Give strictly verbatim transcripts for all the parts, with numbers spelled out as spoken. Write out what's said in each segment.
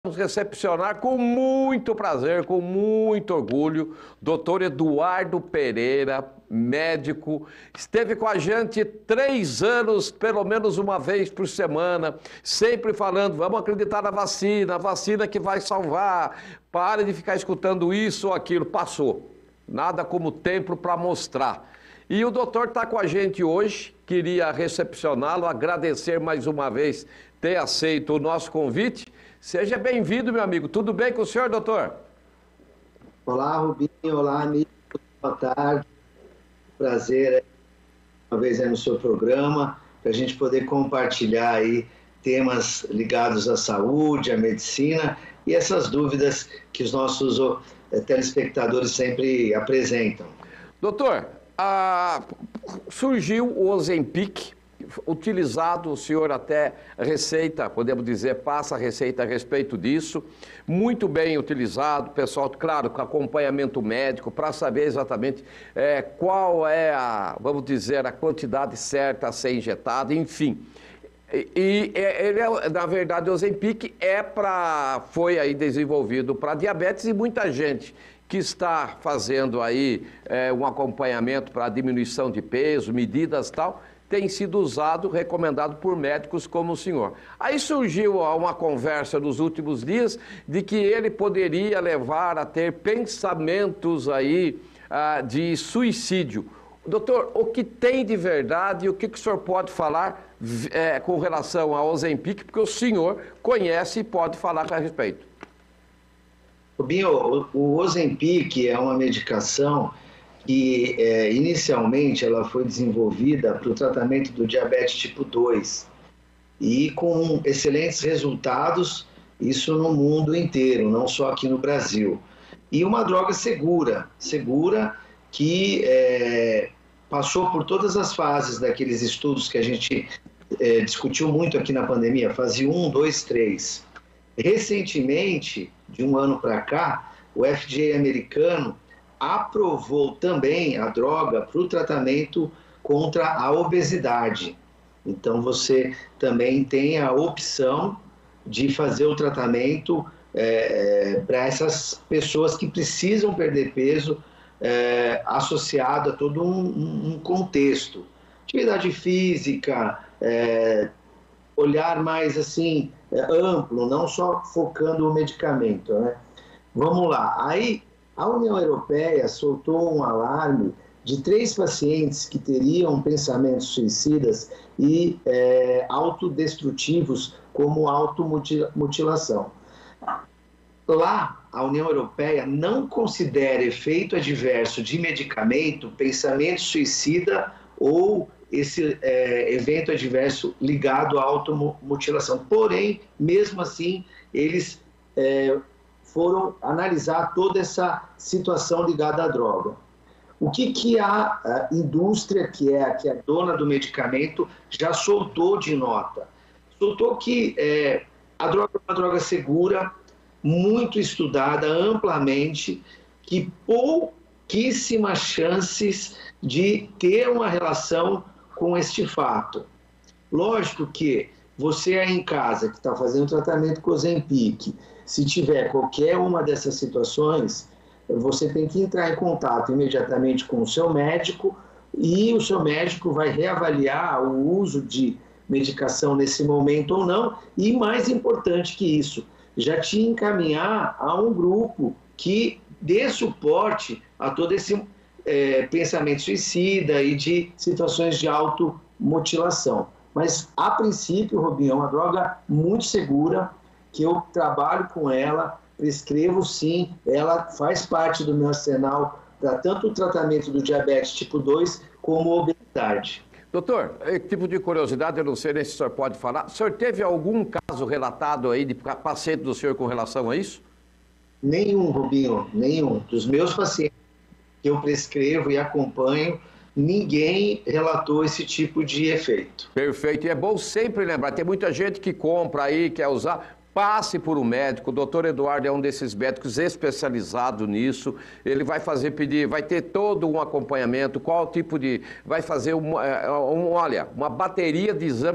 Vamos recepcionar com muito prazer, com muito orgulho, doutor Eduardo Pereira, médico, esteve com a gente três anos, pelo menos uma vez por semana, sempre falando, vamos acreditar na vacina, a vacina que vai salvar, pare de ficar escutando isso ou aquilo, passou, nada como tempo para mostrar. E o doutor está com a gente hoje, queria recepcioná-lo, agradecer mais uma vez ter aceito o nosso convite. Seja bem-vindo, meu amigo. Tudo bem com o senhor, doutor? Olá, Rubinho. Olá, amigo. Boa tarde. Prazer, uma vez aí no seu programa, para a gente poder compartilhar aí temas ligados à saúde, à medicina e essas dúvidas que os nossos telespectadores sempre apresentam. Doutor, ah, surgiu o Ozempic, utilizado, o senhor até receita, podemos dizer, passa a receita a respeito disso, muito bem utilizado, pessoal, claro, com acompanhamento médico, para saber exatamente é, qual é a, vamos dizer, a quantidade certa a ser injetada, enfim. E, e ele, é, na verdade, o Ozempic é para, foi aí desenvolvido para diabetes e muita gente que está fazendo aí é, um acompanhamento para diminuição de peso, medidas e tal, tem sido usado, recomendado por médicos como o senhor. Aí surgiu uma conversa nos últimos dias de que ele poderia levar a ter pensamentos aí ah, de suicídio. Doutor, o que tem de verdade e o que, que o senhor pode falar é, com relação ao Ozempic, porque o senhor conhece e pode falar a respeito. Rubinho, o Ozempic é uma medicação que é, inicialmente ela foi desenvolvida para o tratamento do diabetes tipo dois e com excelentes resultados, isso no mundo inteiro, não só aqui no Brasil. E uma droga segura, segura que é, passou por todas as fases daqueles estudos que a gente é, discutiu muito aqui na pandemia, fase um, dois, três. Recentemente, de um ano para cá, o F D A americano aprovou também a droga para o tratamento contra a obesidade. Então, você também tem a opção de fazer o tratamento é, para essas pessoas que precisam perder peso é, associado a todo um, um contexto. Atividade física, é, olhar mais assim, é, amplo, não só focando o medicamento, né? Vamos lá. Aí, a União Europeia soltou um alarme de três pacientes que teriam pensamentos suicidas e é, autodestrutivos, como automutilação. Lá, a União Europeia não considera efeito adverso de medicamento, pensamento suicida ou esse é, evento adverso ligado à automutilação. Porém, mesmo assim, eles é, foram analisar toda essa situação ligada à droga. O que, que a, a indústria, que é, que é a dona do medicamento, já soltou de nota? Soltou que é, a droga é uma droga segura, muito estudada, amplamente, que pouquíssimas chances de ter uma relação com este fato. Lógico que você aí em casa, que está fazendo tratamento com Ozempic, se tiver qualquer uma dessas situações, você tem que entrar em contato imediatamente com o seu médico e o seu médico vai reavaliar o uso de medicação nesse momento ou não e, mais importante que isso, já te encaminhar a um grupo que dê suporte a todo esse é, pensamento suicida e de situações de automutilação. Mas, a princípio, Robinho, é uma droga muito segura, que eu trabalho com ela, prescrevo sim, ela faz parte do meu arsenal para tanto o tratamento do diabetes tipo dois como obesidade. Doutor, tipo de curiosidade, eu não sei nem se o senhor pode falar, o senhor teve algum caso relatado aí de paciente do senhor com relação a isso? Nenhum, Rubinho, nenhum. Dos meus pacientes que eu prescrevo e acompanho, ninguém relatou esse tipo de efeito. Perfeito, e é bom sempre lembrar, tem muita gente que compra aí, quer usar, passe por um médico, o doutor Eduardo é um desses médicos especializado nisso, ele vai fazer pedir, vai ter todo um acompanhamento, qual tipo de, vai fazer, um, um, olha, uma bateria de exames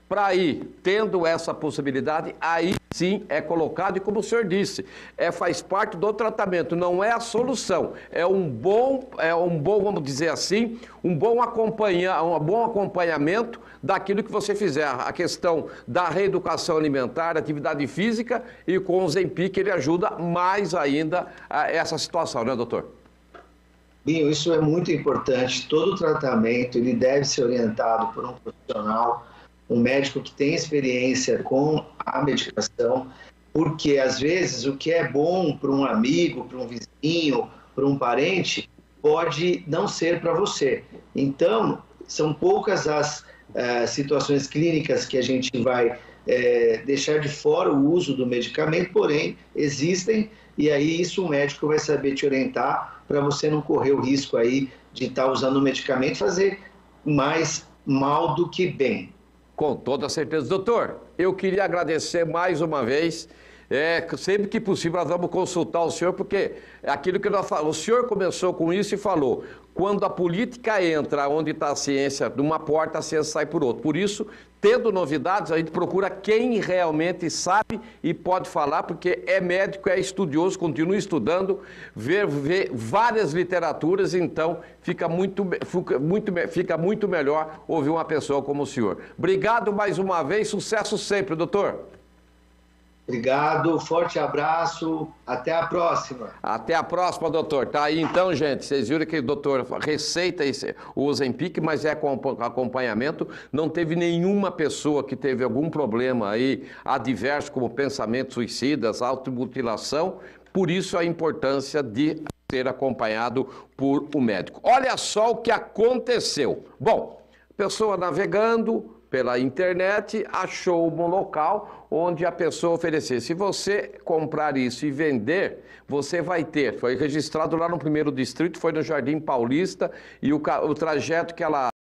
para ir tendo essa possibilidade, aí sim é colocado, e como o senhor disse, é, faz parte do tratamento, não é a solução, é um bom, é um bom, vamos dizer assim, um bom, acompanha, um bom acompanhamento daquilo que você fizer. A questão da reeducação alimentar, atividade física, e com o Ozempic ele ajuda mais ainda a essa situação, né, doutor? Binho, isso é muito importante. Todo tratamento ele deve ser orientado por um profissional, um médico que tem experiência com a medicação, porque às vezes o que é bom para um amigo, para um vizinho, para um parente, pode não ser para você. Então, são poucas as uh, situações clínicas que a gente vai uh, deixar de fora o uso do medicamento, porém, existem, e aí isso o médico vai saber te orientar para você não correr o risco aí de estar usando o medicamento e fazer mais mal do que bem. Com toda certeza. Doutor, eu queria agradecer mais uma vez. É, sempre que possível nós vamos consultar o senhor, porque é aquilo que nós falamos, o senhor começou com isso e falou, quando a política entra onde está a ciência, de uma porta a ciência sai por outra. Por isso, tendo novidades, a gente procura quem realmente sabe e pode falar, porque é médico, é estudioso, continua estudando, vê, vê várias literaturas, então fica muito, fica, muito, fica muito melhor ouvir uma pessoa como o senhor. Obrigado mais uma vez, sucesso sempre, doutor. Obrigado, forte abraço, até a próxima. Até a próxima, doutor. Tá aí então, gente, vocês viram que o doutor receita esse, o Ozempic, mas é com acompanhamento. Não teve nenhuma pessoa que teve algum problema aí adverso, como pensamentos suicidas, automutilação. Por isso a importância de ser acompanhado por um médico. Olha só o que aconteceu. Bom, pessoa navegando pela internet, achou um local onde a pessoa oferecer. Se você comprar isso e vender, você vai ter. Foi registrado lá no primeiro distrito, foi no Jardim Paulista, e o, o trajeto que ela